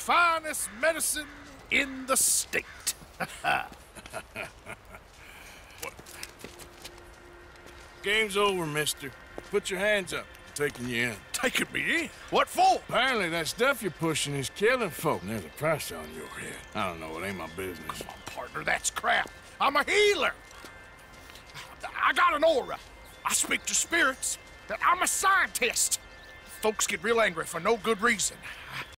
finest medicine in the state. Game's over, mister. Put your hands up. I'm taking you in. Taking me in? What for? Apparently that stuff you're pushing is killing folk. And there's a price on your head. I don't know, it ain't my business. Come on, partner, that's crap. I'm a healer. I got an aura. I speak to spirits. I'm a scientist. Folks get real angry for no good reason.